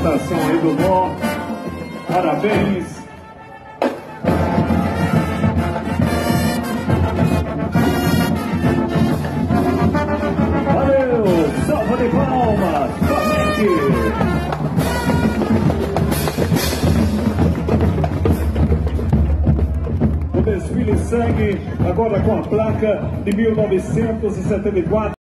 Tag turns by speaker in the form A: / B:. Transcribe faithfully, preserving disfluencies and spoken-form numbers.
A: apresentação aí do Nó. Parabéns. Valeu, salva de palmas, Flamengo. O desfile segue agora com a placa de mil novecentos e setenta e quatro.